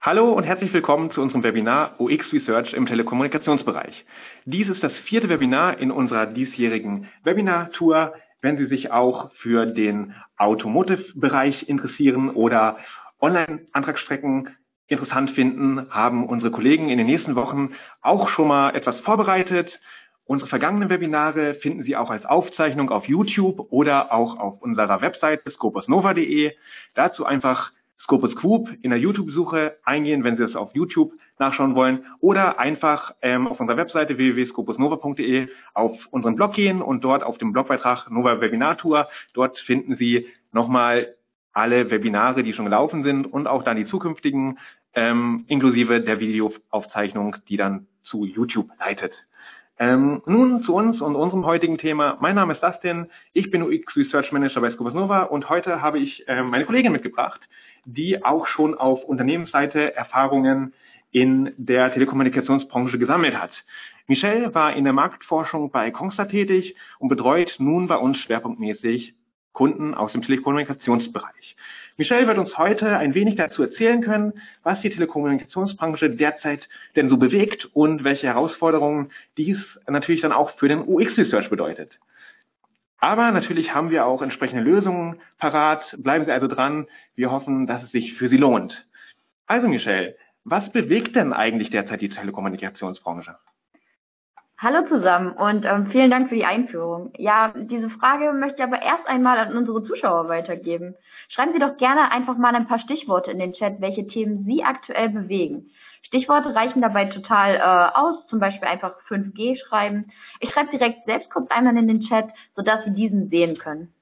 Hallo und herzlich willkommen zu unserem Webinar UX Research im Telekommunikationsbereich. Dies ist das 4. Webinar in unserer diesjährigen Webinar-Tour. Wenn Sie sich auch für den Automotive-Bereich interessieren oder Online-Antragsstrecken interessant finden, haben unsere Kollegen in den nächsten Wochen auch schon mal etwas vorbereitet. Unsere vergangenen Webinare finden Sie auch als Aufzeichnung auf YouTube oder auch auf unserer Webseite scopusnova.de. Dazu einfach Scopus Group in der YouTube-Suche eingehen, wenn Sie es auf YouTube nachschauen wollen, oder einfach auf unserer Webseite www.scopusnova.de auf unseren Blog gehen und dort auf dem Blogbeitrag Nova Webinar Tour, dort finden Sie nochmal alle Webinare, die schon gelaufen sind und auch dann die zukünftigen, inklusive der Videoaufzeichnung, die dann zu YouTube leitet. Nun zu uns und unserem heutigen Thema. Mein Name ist Dustin, ich bin UX Research Manager bei Scopus Nova und heute habe ich meine Kollegin mitgebracht, die auch schon auf Unternehmensseite Erfahrungen in der Telekommunikationsbranche gesammelt hat. Michelle war in der Marktforschung bei Kongstar tätig und betreut nun bei uns schwerpunktmäßig Kunden aus dem Telekommunikationsbereich. Michelle wird uns heute ein wenig dazu erzählen können, was die Telekommunikationsbranche derzeit denn so bewegt und welche Herausforderungen dies natürlich dann auch für den UX-Research bedeutet. Aber natürlich haben wir auch entsprechende Lösungen parat. Bleiben Sie also dran. Wir hoffen, dass es sich für Sie lohnt. Also Michelle, was bewegt denn eigentlich derzeit die Telekommunikationsbranche? Hallo zusammen und vielen Dank für die Einführung. Ja, diese Frage möchte ich aber erst einmal an unsere Zuschauer weitergeben. Schreiben Sie doch gerne einfach mal ein paar Stichworte in den Chat, welche Themen Sie aktuell bewegen. Stichworte reichen dabei total aus, zum Beispiel einfach 5G schreiben. Ich schreibe direkt selbst kurz einmal in den Chat, sodass Sie diesen sehen können.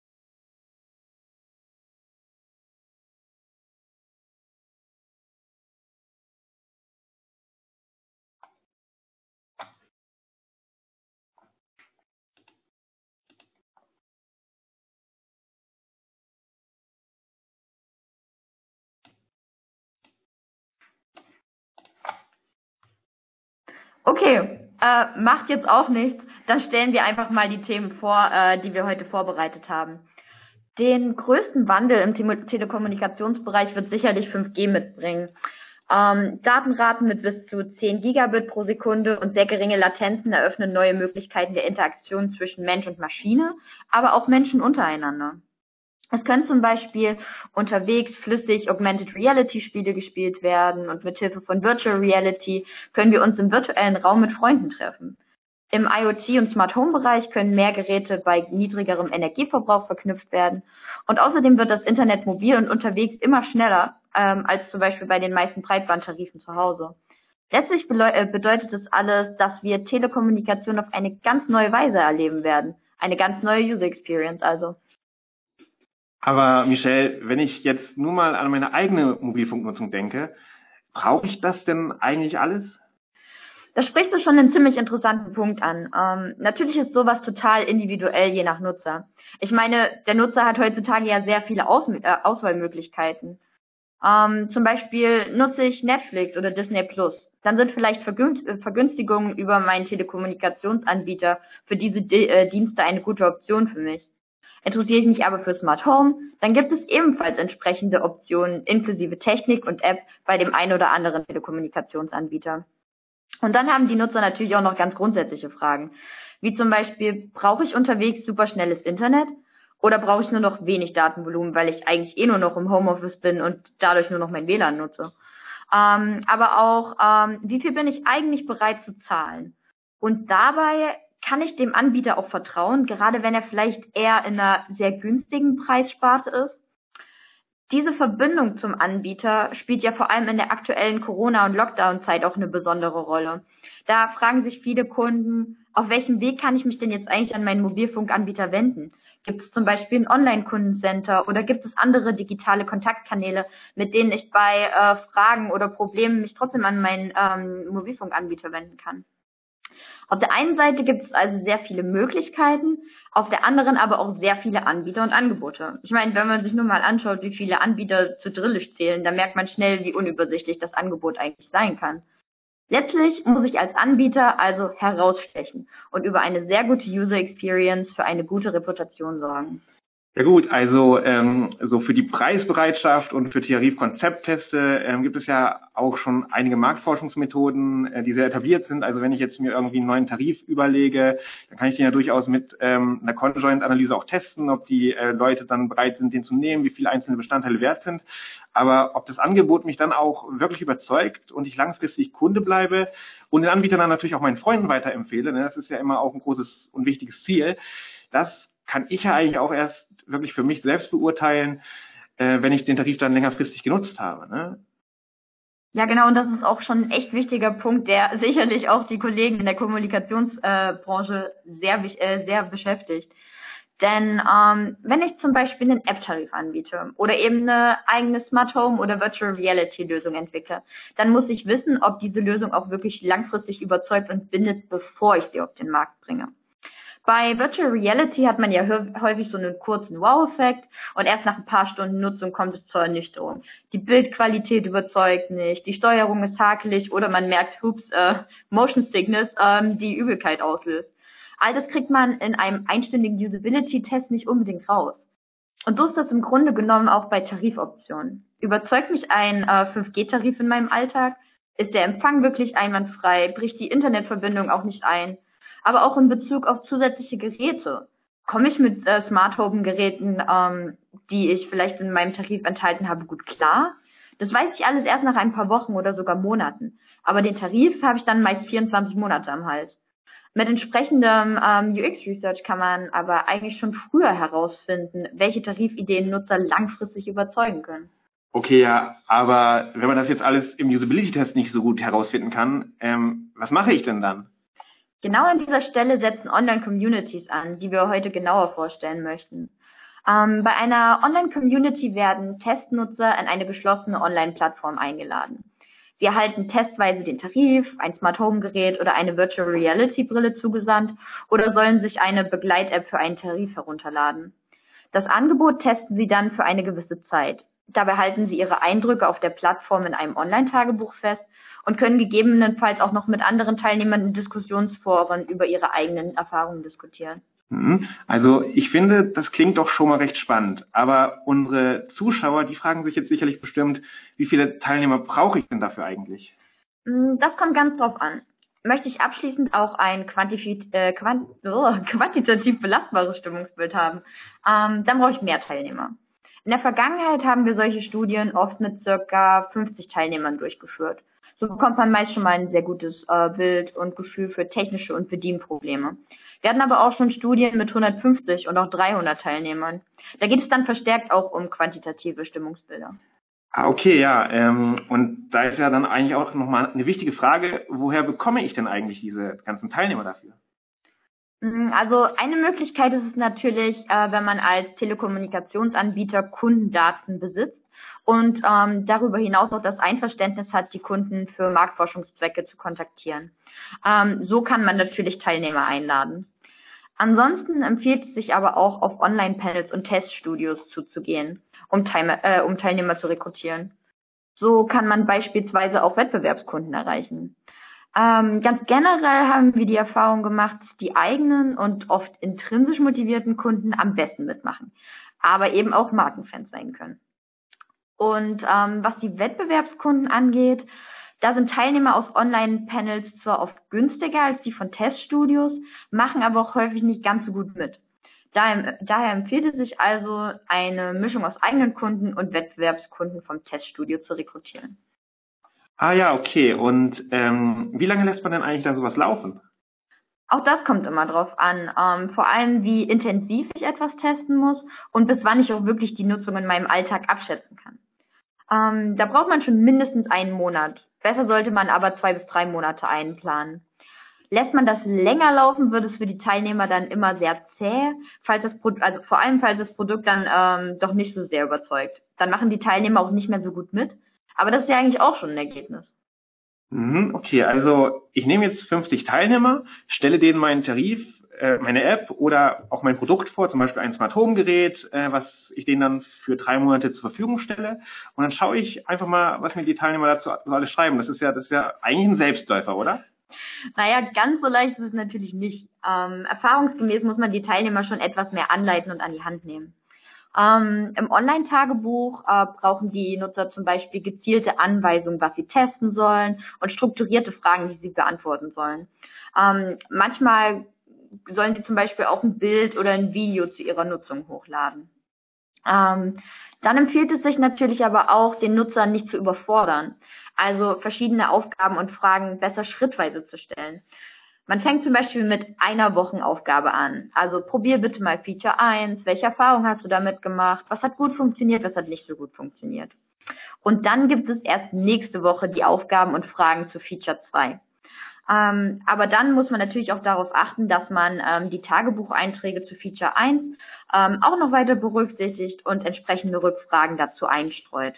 Okay, macht jetzt auch nichts. Dann stellen wir einfach mal die Themen vor, die wir heute vorbereitet haben. Den größten Wandel im Telekommunikationsbereich wird sicherlich 5G mitbringen. Datenraten mit bis zu 10 Gigabit pro Sekunde und sehr geringe Latenzen eröffnen neue Möglichkeiten der Interaktion zwischen Mensch und Maschine, aber auch Menschen untereinander. Es können zum Beispiel unterwegs flüssig Augmented Reality Spiele gespielt werden und mit Hilfe von Virtual Reality können wir uns im virtuellen Raum mit Freunden treffen. Im IoT- und Smart Home Bereich können mehr Geräte bei niedrigerem Energieverbrauch verknüpft werden. Und außerdem wird das Internet mobil und unterwegs immer schneller als zum Beispiel bei den meisten Breitbandtarifen zu Hause. Letztlich bedeutet das alles, dass wir Telekommunikation auf eine ganz neue Weise erleben werden. Eine ganz neue User Experience also. Aber Michelle, wenn ich jetzt nur mal an meine eigene Mobilfunknutzung denke, brauche ich das denn eigentlich alles? Da sprichst du schon einen ziemlich interessanten Punkt an. Natürlich ist sowas total individuell, je nach Nutzer. Ich meine, der Nutzer hat heutzutage ja sehr viele Auswahlmöglichkeiten. Zum Beispiel nutze ich Netflix oder Disney Plus. Dann sind vielleicht Vergünstigungen über meinen Telekommunikationsanbieter für diese Dienste eine gute Option für mich. Interessiere ich mich aber für Smart Home, dann gibt es ebenfalls entsprechende Optionen inklusive Technik und App bei dem einen oder anderen Telekommunikationsanbieter. Und dann haben die Nutzer natürlich auch noch ganz grundsätzliche Fragen, wie zum Beispiel, brauche ich unterwegs superschnelles Internet oder brauche ich nur noch wenig Datenvolumen, weil ich eigentlich nur noch im Homeoffice bin und dadurch nur noch mein WLAN nutze. Aber auch, wie viel bin ich eigentlich bereit zu zahlen? Und dabei kann ich dem Anbieter auch vertrauen, gerade wenn er vielleicht eher in einer sehr günstigen Preissparte ist. Diese Verbindung zum Anbieter spielt ja vor allem in der aktuellen Corona- und Lockdown-Zeit auch eine besondere Rolle. Da fragen sich viele Kunden, auf welchem Weg kann ich mich denn jetzt eigentlich an meinen Mobilfunkanbieter wenden? Gibt es zum Beispiel ein Online-Kundencenter oder gibt es andere digitale Kontaktkanäle, mit denen ich bei Fragen oder Problemen mich trotzdem an meinen Mobilfunkanbieter wenden kann? Auf der einen Seite gibt es also sehr viele Möglichkeiten, auf der anderen aber auch sehr viele Anbieter und Angebote. Ich meine, wenn man sich nur mal anschaut, wie viele Anbieter zu Drillisch zählen, dann merkt man schnell, wie unübersichtlich das Angebot eigentlich sein kann. Letztlich muss ich als Anbieter also herausstechen und über eine sehr gute User Experience für eine gute Reputation sorgen. Ja gut, also so für die Preisbereitschaft und für Tarifkonzeptteste gibt es ja auch schon einige Marktforschungsmethoden, die sehr etabliert sind. Also wenn ich jetzt mir irgendwie einen neuen Tarif überlege, dann kann ich den ja durchaus mit einer Conjoint-Analyse auch testen, ob die Leute dann bereit sind, den zu nehmen, wie viele einzelne Bestandteile wert sind. Aber ob das Angebot mich dann auch wirklich überzeugt und ich langfristig Kunde bleibe und den Anbieter dann natürlich auch meinen Freunden weiterempfehle, ne, das ist ja immer auch ein großes und wichtiges Ziel, das kann ich ja eigentlich auch erst wirklich für mich selbst beurteilen, wenn ich den Tarif dann längerfristig genutzt habe. Ne? Ja, genau, und das ist auch schon ein echt wichtiger Punkt, der sicherlich auch die Kollegen in der Kommunikationsbranche sehr beschäftigt. Denn wenn ich zum Beispiel einen App-Tarif anbiete oder eben eine eigene Smart Home oder Virtual Reality Lösung entwickle, dann muss ich wissen, ob diese Lösung auch wirklich langfristig überzeugt und bindet, bevor ich sie auf den Markt bringe. Bei Virtual Reality hat man ja häufig so einen kurzen Wow-Effekt und erst nach ein paar Stunden Nutzung kommt es zur Ernüchterung. Die Bildqualität überzeugt nicht, die Steuerung ist hakelig oder man merkt, Motion Sickness, die Übelkeit auslöst. All das kriegt man in einem einstündigen Usability-Test nicht unbedingt raus. Und so ist das im Grunde genommen auch bei Tarifoptionen. Überzeugt mich ein 5G-Tarif in meinem Alltag? Ist der Empfang wirklich einwandfrei? Bricht die Internetverbindung auch nicht ein? Aber auch in Bezug auf zusätzliche Geräte. Komme ich mit Smart Home Geräten, die ich vielleicht in meinem Tarif enthalten habe, gut klar? Das weiß ich alles erst nach ein paar Wochen oder sogar Monaten. Aber den Tarif habe ich dann meist 24 Monate am Hals. Mit entsprechendem UX-Research kann man aber eigentlich schon früher herausfinden, welche Tarifideen Nutzer langfristig überzeugen können. Okay, ja, aber wenn man das jetzt alles im Usability-Test nicht so gut herausfinden kann, was mache ich denn dann? Genau an dieser Stelle setzen Online-Communities an, die wir heute genauer vorstellen möchten. Bei einer Online-Community werden Testnutzer in eine geschlossene Online-Plattform eingeladen. Sie erhalten testweise den Tarif, ein Smart Home Gerät oder eine Virtual Reality Brille zugesandt oder sollen sich eine Begleit-App für einen Tarif herunterladen. Das Angebot testen sie dann für eine gewisse Zeit. Dabei halten sie ihre Eindrücke auf der Plattform in einem Online-Tagebuch fest und können gegebenenfalls auch noch mit anderen Teilnehmern in Diskussionsforen über ihre eigenen Erfahrungen diskutieren. Also ich finde, das klingt doch schon mal recht spannend. Aber unsere Zuschauer, die fragen sich jetzt sicherlich bestimmt, wie viele Teilnehmer brauche ich denn dafür eigentlich? Das kommt ganz drauf an. Möchte ich abschließend auch ein quantitativ belastbares Stimmungsbild haben, dann brauche ich mehr Teilnehmer. In der Vergangenheit haben wir solche Studien oft mit circa 50 Teilnehmern durchgeführt. So bekommt man meist schon mal ein sehr gutes Bild und Gefühl für technische und Bedienprobleme. Wir hatten aber auch schon Studien mit 150 und auch 300 Teilnehmern. Da geht es dann verstärkt auch um quantitative Stimmungsbilder. Ah, okay, ja. Und da ist ja dann eigentlich auch nochmal eine wichtige Frage, woher bekomme ich denn eigentlich diese ganzen Teilnehmer dafür? Also eine Möglichkeit ist es natürlich, wenn man als Telekommunikationsanbieter Kundendaten besitzt und darüber hinaus auch das Einverständnis hat, die Kunden für Marktforschungszwecke zu kontaktieren. So kann man natürlich Teilnehmer einladen. Ansonsten empfiehlt es sich aber auch, auf Online-Panels und Teststudios zuzugehen, um Teilnehmer zu rekrutieren. So kann man beispielsweise auch Wettbewerbskunden erreichen. Ganz generell haben wir die Erfahrung gemacht, dass die eigenen und oft intrinsisch motivierten Kunden am besten mitmachen, aber eben auch Markenfans sein können. Und was die Wettbewerbskunden angeht, da sind Teilnehmer aus Online-Panels zwar oft günstiger als die von Teststudios, machen aber auch häufig nicht ganz so gut mit. Daher empfiehlt es sich also, eine Mischung aus eigenen Kunden und Wettbewerbskunden vom Teststudio zu rekrutieren. Ah ja, okay. Und wie lange lässt man denn eigentlich da sowas laufen? Auch das kommt immer drauf an, vor allem wie intensiv ich etwas testen muss und bis wann ich auch wirklich die Nutzung in meinem Alltag abschätzen kann. Da braucht man schon mindestens einen Monat. Besser sollte man aber 2 bis 3 Monate einplanen. Lässt man das länger laufen, wird es für die Teilnehmer dann immer sehr zäh, vor allem falls das Produkt dann doch nicht so sehr überzeugt. Dann machen die Teilnehmer auch nicht mehr so gut mit. Aber das ist ja eigentlich auch schon ein Ergebnis. Okay, also ich nehme jetzt 50 Teilnehmer, stelle denen meinen Tarif, meine App oder auch mein Produkt vor, zum Beispiel ein Smart Home Gerät, was ich denen dann für 3 Monate zur Verfügung stelle. Und dann schaue ich einfach mal, was mir die Teilnehmer dazu alles schreiben. Das ist ja eigentlich ein Selbstläufer, oder? Naja, ganz so leicht ist es natürlich nicht. Erfahrungsgemäß muss man die Teilnehmer schon etwas mehr anleiten und an die Hand nehmen. Im Online-Tagebuch brauchen die Nutzer zum Beispiel gezielte Anweisungen, was sie testen sollen und strukturierte Fragen, die sie beantworten sollen. Manchmal sollen sie zum Beispiel auch ein Bild oder ein Video zu ihrer Nutzung hochladen. Dann empfiehlt es sich natürlich aber auch, den Nutzern nicht zu überfordern, also verschiedene Aufgaben und Fragen besser schrittweise zu stellen. Man fängt zum Beispiel mit einer Wochenaufgabe an. Also probier bitte mal Feature 1, welche Erfahrungen hast du damit gemacht, was hat gut funktioniert, was hat nicht so gut funktioniert. Und dann gibt es erst nächste Woche die Aufgaben und Fragen zu Feature 2. Aber dann muss man natürlich auch darauf achten, dass man die Tagebucheinträge zu Feature 1 auch noch weiter berücksichtigt und entsprechende Rückfragen dazu einstreut.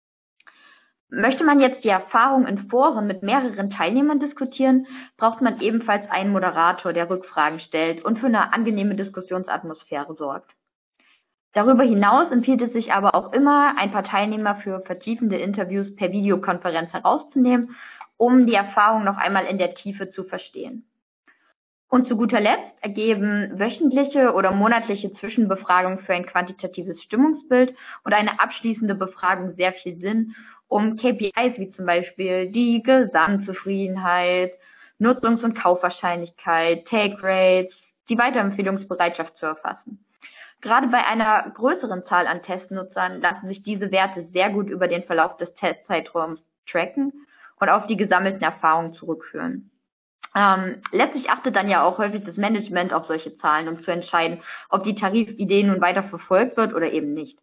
Möchte man jetzt die Erfahrung in Foren mit mehreren Teilnehmern diskutieren, braucht man ebenfalls einen Moderator, der Rückfragen stellt und für eine angenehme Diskussionsatmosphäre sorgt. Darüber hinaus empfiehlt es sich aber auch immer, ein paar Teilnehmer für vertiefende Interviews per Videokonferenz herauszunehmen, um die Erfahrung noch einmal in der Tiefe zu verstehen. Und zu guter Letzt ergeben wöchentliche oder monatliche Zwischenbefragungen für ein quantitatives Stimmungsbild und eine abschließende Befragung sehr viel Sinn, um KPIs wie zum Beispiel die Gesamtzufriedenheit, Nutzungs- und Kaufwahrscheinlichkeit, Take Rates, die Weiterempfehlungsbereitschaft zu erfassen. Gerade bei einer größeren Zahl an Testnutzern lassen sich diese Werte sehr gut über den Verlauf des Testzeitraums tracken und auf die gesammelten Erfahrungen zurückführen. Letztlich achtet dann ja auch häufig das Management auf solche Zahlen, um zu entscheiden, ob die Tarifidee nun weiter verfolgt wird oder eben nicht.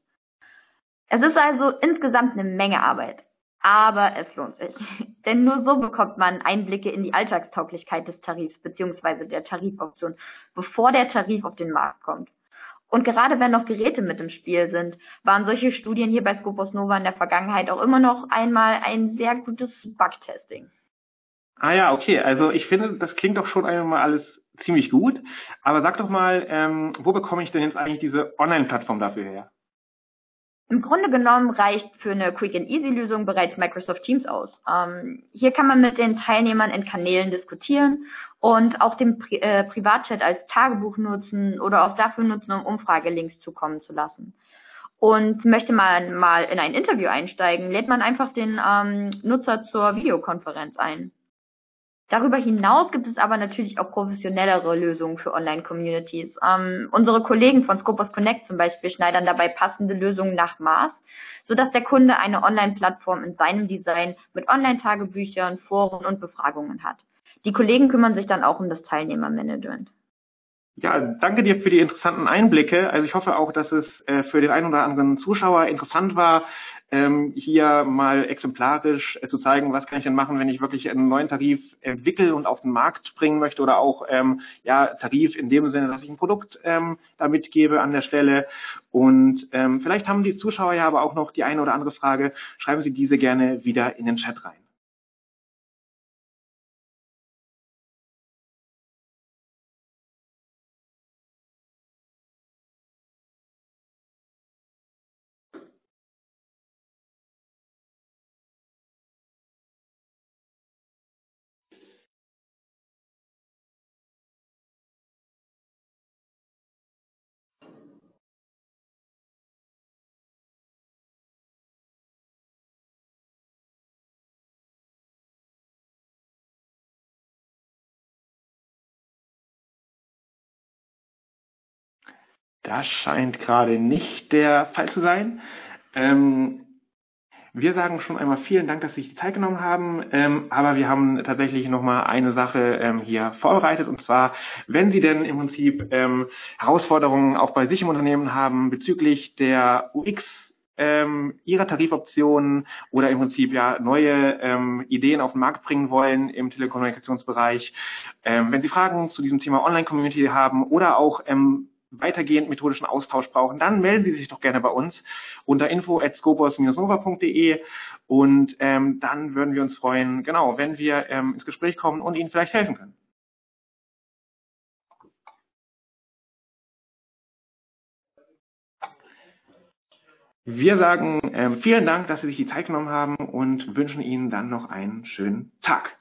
Es ist also insgesamt eine Menge Arbeit, aber es lohnt sich. Denn nur so bekommt man Einblicke in die Alltagstauglichkeit des Tarifs bzw. der Tarifoption, bevor der Tarif auf den Markt kommt. Und gerade wenn noch Geräte mit im Spiel sind, waren solche Studien hier bei Scopus Nova in der Vergangenheit auch immer noch einmal ein sehr gutes Bugtesting. Ah ja, okay. Also ich finde, das klingt doch schon einmal alles ziemlich gut. Aber sag doch mal, wo bekomme ich denn jetzt eigentlich diese Online-Plattform dafür her? Im Grunde genommen reicht für eine Quick-and-Easy-Lösung bereits Microsoft Teams aus. Hier kann man mit den Teilnehmern in Kanälen diskutieren und auch den Privatchat als Tagebuch nutzen oder auch dafür nutzen, um Umfragelinks zukommen zu lassen. Und möchte man mal in ein Interview einsteigen, lädt man einfach den Nutzer zur Videokonferenz ein. Darüber hinaus gibt es aber natürlich auch professionellere Lösungen für Online-Communities. Unsere Kollegen von Scopus Connect zum Beispiel schneidern dabei passende Lösungen nach Maß, sodass der Kunde eine Online-Plattform in seinem Design mit Online-Tagebüchern, Foren und Befragungen hat. Die Kollegen kümmern sich dann auch um das Teilnehmermanagement. Ja, danke dir für die interessanten Einblicke. Also ich hoffe auch, dass es für den einen oder anderen Zuschauer interessant war, hier mal exemplarisch zu zeigen, was kann ich denn machen, wenn ich wirklich einen neuen Tarif entwickle und auf den Markt bringen möchte oder auch Tarif in dem Sinne, dass ich ein Produkt da mitgebe an der Stelle. Und vielleicht haben die Zuschauer ja aber auch noch die eine oder andere Frage. Schreiben Sie diese gerne wieder in den Chat rein. Das scheint gerade nicht der Fall zu sein. Wir sagen schon einmal vielen Dank, dass Sie sich die Zeit genommen haben, aber wir haben tatsächlich nochmal eine Sache hier vorbereitet, und zwar, wenn Sie denn im Prinzip Herausforderungen auch bei sich im Unternehmen haben bezüglich der UX Ihrer Tarifoptionen oder im Prinzip ja neue Ideen auf den Markt bringen wollen im Telekommunikationsbereich, wenn Sie Fragen zu diesem Thema Online-Community haben oder auch weitergehend methodischen Austausch brauchen, dann melden Sie sich doch gerne bei uns unter info@scopus-nova.de und dann würden wir uns freuen, genau, wenn wir ins Gespräch kommen und Ihnen vielleicht helfen können. Wir sagen vielen Dank, dass Sie sich die Zeit genommen haben und wünschen Ihnen dann noch einen schönen Tag.